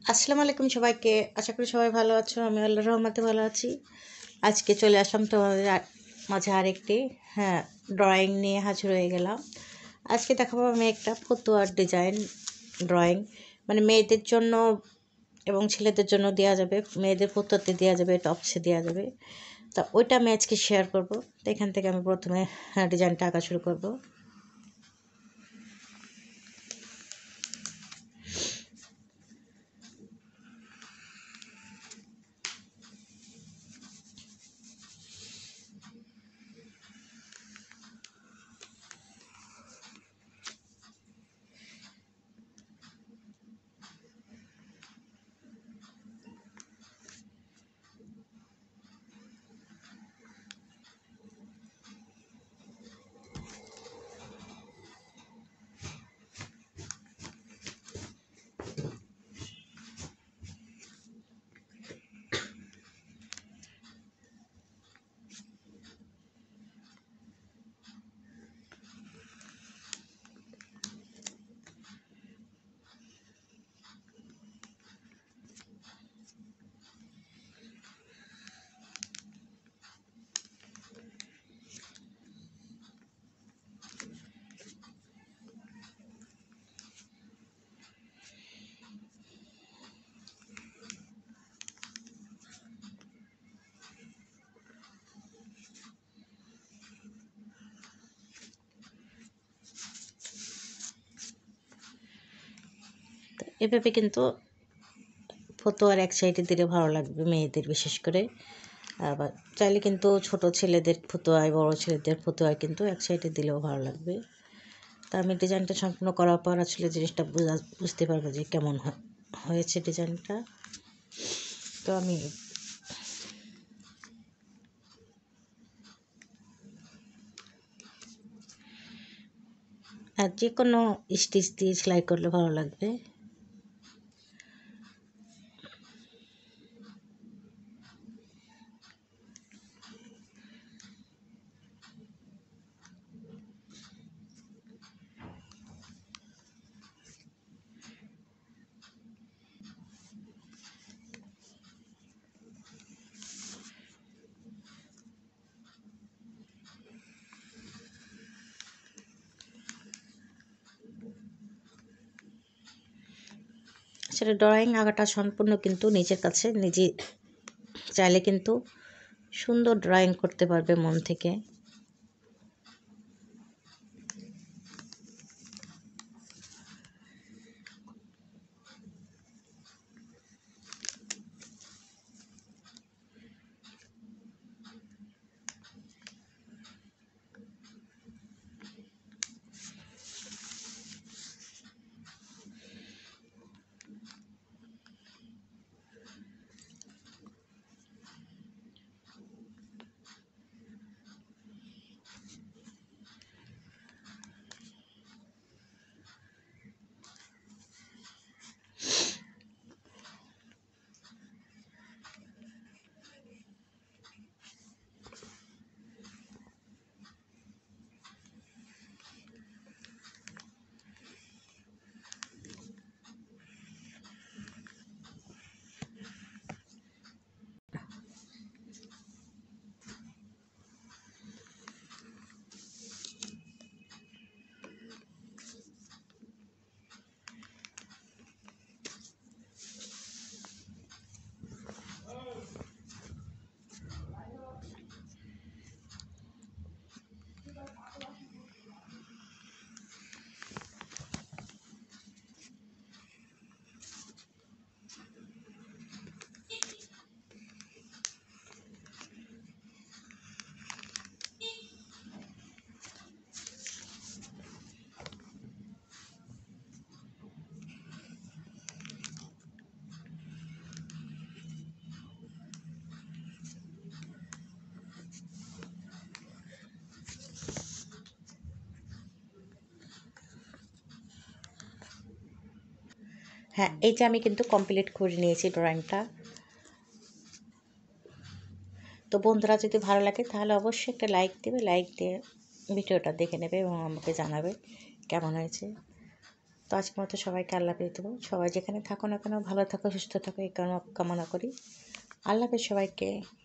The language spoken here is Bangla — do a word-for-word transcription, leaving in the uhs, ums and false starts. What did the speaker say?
আসসালামু আলাইকুম সবাইকে। আশা করি সবাই ভালো আছো। আমি আল্লাহর রহমতে ভালো আছি। আজকে চলে আসলাম তোমাদের আ- মাঝে আরেকটি হ্যাঁ ড্রয়িং নিয়ে হাজির হয়ে গেলাম। আজকে দেখাবো আমি একটা ফতুয়ার ডিজাইন ড্রয়িং, মানে মেয়েদের জন্য এবং ছেলেদের জন্য দেওয়া যাবে। মেয়েদের ফতুয়াতে দেওয়া যাবে, টপসে দেওয়া যাবে। তা ওইটা আমি আজকে শেয়ার করবো। তো এখান থেকে আমি প্রথমে হ্যাঁ ডিজাইনটা আঁকা শুরু করবো। এভাবে কিন্তু ফতুয়ার এক সাইডে দিলে ভালো লাগবে মেয়েদের, বিশেষ করে। আবার চাইলে কিন্তু ছোট ছেলেদের ফতুয়ায়, বড় ছেলেদের ফতুয়ায় কিন্তু এক সাইডে দিলেও ভালো লাগবে। তা আমি ডিজাইনটা সম্পূর্ণ করার পর আসলে জিনিসটা বুঝা বুঝতে পারবো যে কেমন হয়েছে ডিজাইনটা। তো আমি আর যে কোনো স্টিচ দিয়ে সেলাই করলে ভালো লাগবে। আসলে ড্রয়িং আঁকাটা সম্পূর্ণ কিন্তু নিজের কাছে নিজে চাইলে কিন্তু সুন্দর ড্রয়িং করতে পারবে মন থেকে। হ্যাঁ, এই যে আমি কিন্তু কমপ্লিট করে নিয়েছি ড্রয়িংটা। তো বন্ধুরা যদি ভালো লাগে তাহলে অবশ্যই একটা লাইক দেবে, লাইক দিয়ে ভিডিওটা দেখে নেবে এবং আমাকে জানাবে কেমন হয়েছে। তো আজকের মতো সবাইকে আল্লাহ হাফেজ দেবো। সবাই যেখানে থাকো না কেন ভালো থাকো, সুস্থ থাকো, এই কামনা কামনা করি। আল্লাহ হাফেজ সবাইকে।